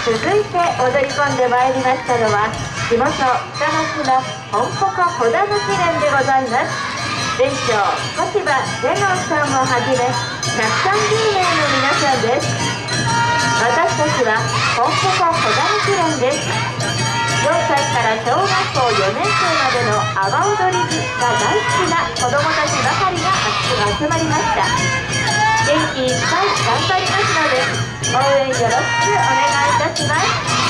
続いて踊り込んでまいりましたのは地元北町の本鉾子田抜き連でございます。連長小柴天王さんをはじめ130名の皆さんです。私たちは本鉾子田抜き連です。4歳から小学校4年生までの阿波踊りが大好きな子どもたちばかりが集まりました。元気いっぱい頑張りますので応援よろしくお願いいたします。